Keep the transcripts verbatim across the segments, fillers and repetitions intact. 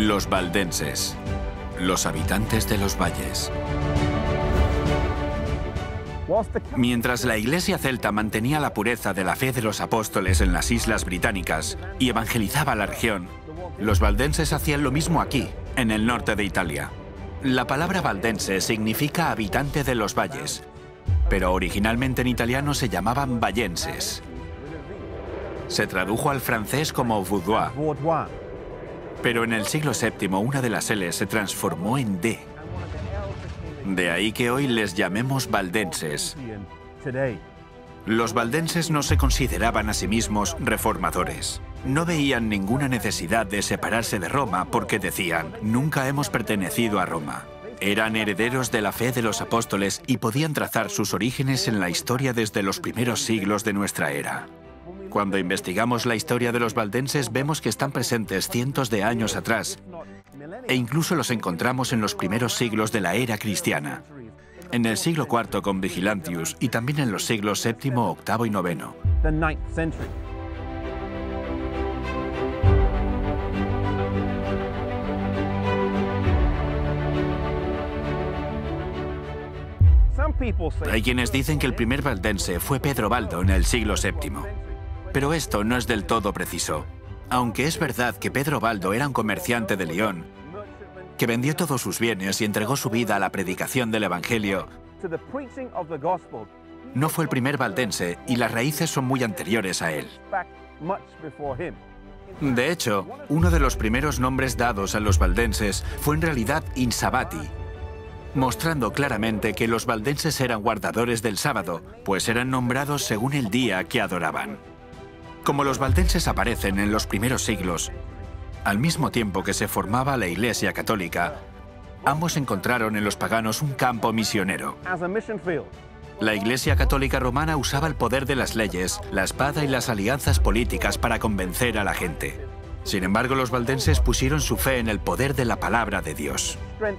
Los valdenses, los habitantes de los valles. Mientras la Iglesia celta mantenía la pureza de la fe de los apóstoles en las Islas Británicas y evangelizaba la región, los valdenses hacían lo mismo aquí, en el norte de Italia. La palabra valdense significa habitante de los valles, pero originalmente en italiano se llamaban vallenses. Se tradujo al francés como vaudois, pero en el siglo séptimo una de las L's se transformó en D. De ahí que hoy les llamemos valdenses. Los valdenses no se consideraban a sí mismos reformadores. No veían ninguna necesidad de separarse de Roma porque decían, nunca hemos pertenecido a Roma. Eran herederos de la fe de los apóstoles y podían trazar sus orígenes en la historia desde los primeros siglos de nuestra era. Cuando investigamos la historia de los valdenses vemos que están presentes cientos de años atrás, e incluso los encontramos en los primeros siglos de la era cristiana, en el siglo cuarto con Vigilantius y también en los siglos séptimo, octavo y noveno. Hay quienes dicen que el primer valdense fue Pedro Baldo en el siglo séptimo, pero esto no es del todo preciso. Aunque es verdad que Pedro Baldo era un comerciante de León, que vendió todos sus bienes y entregó su vida a la predicación del Evangelio, no fue el primer valdense y las raíces son muy anteriores a él. De hecho, uno de los primeros nombres dados a los valdenses fue en realidad Insabati, mostrando claramente que los valdenses eran guardadores del sábado, pues eran nombrados según el día que adoraban. Como los valdenses aparecen en los primeros siglos, al mismo tiempo que se formaba la Iglesia Católica, ambos encontraron en los paganos un campo misionero. La Iglesia Católica Romana usaba el poder de las leyes, la espada y las alianzas políticas para convencer a la gente. Sin embargo, los valdenses pusieron su fe en el poder de la palabra de Dios.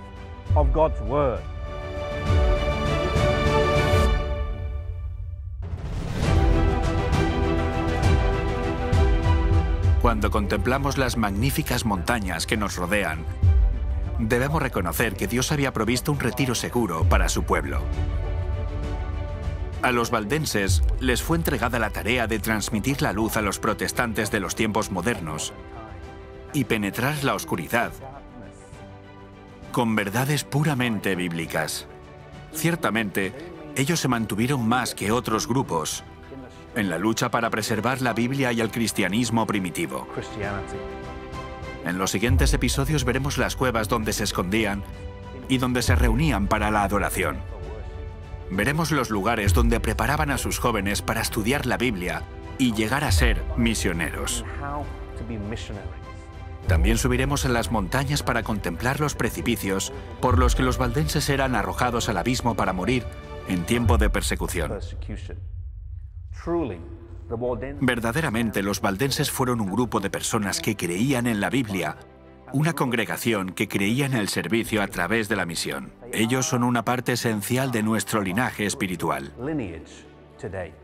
Cuando contemplamos las magníficas montañas que nos rodean, debemos reconocer que Dios había provisto un retiro seguro para su pueblo. A los valdenses les fue entregada la tarea de transmitir la luz a los protestantes de los tiempos modernos y penetrar la oscuridad con verdades puramente bíblicas. Ciertamente, ellos se mantuvieron más que otros grupos en la lucha para preservar la Biblia y el cristianismo primitivo. En los siguientes episodios veremos las cuevas donde se escondían y donde se reunían para la adoración. Veremos los lugares donde preparaban a sus jóvenes para estudiar la Biblia y llegar a ser misioneros. También subiremos a las montañas para contemplar los precipicios por los que los valdenses eran arrojados al abismo para morir en tiempo de persecución. Verdaderamente, los valdenses fueron un grupo de personas que creían en la Biblia, una congregación que creía en el servicio a través de la misión. Ellos son una parte esencial de nuestro linaje espiritual.